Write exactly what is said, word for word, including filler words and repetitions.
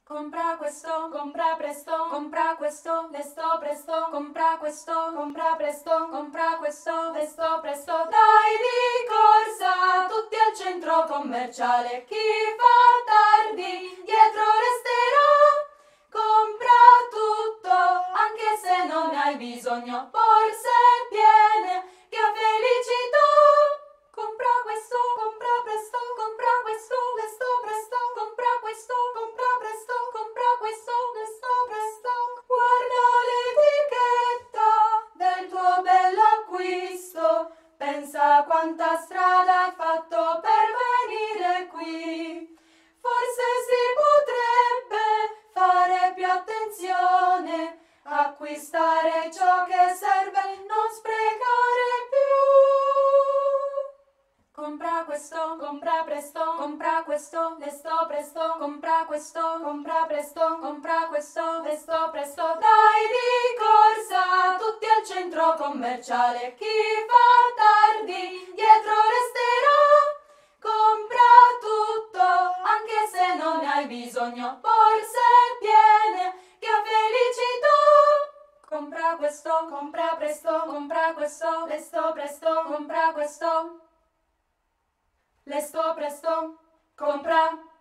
Compra questo, compra presto, compra questo, lesto presto, compra questo, compra presto, compra questo, lesto presto. Dai di corsa, tutti al centro commerciale, chi fa tardi, dietro resterà. Compra tutto, anche se non ne hai bisogno, borse piene, che felicità. Compra questo, compra presto, compra questo, lesto presto, compra questo, compra presto, compra questo, lesto presto. Guarda l'etichetta del tuo bell'acquisto, pensa quanta strada hai fatto per venire qui. Forse si potrebbe fare più attenzione, acquistare ciò che serve, non sprecare più. Compra questo, compra presto, compra questo, lesto presto, compra questo, compra presto, compra questo, lesto presto. Dai di corsa, tutti al centro commerciale, chi fa tardi, dietro resterà. Compra tutto, anche se non ne hai bisogno, borse piene, che felicità. Compra questo, compra presto, compra questo, lesto presto, compra questo, lesto presto, compra.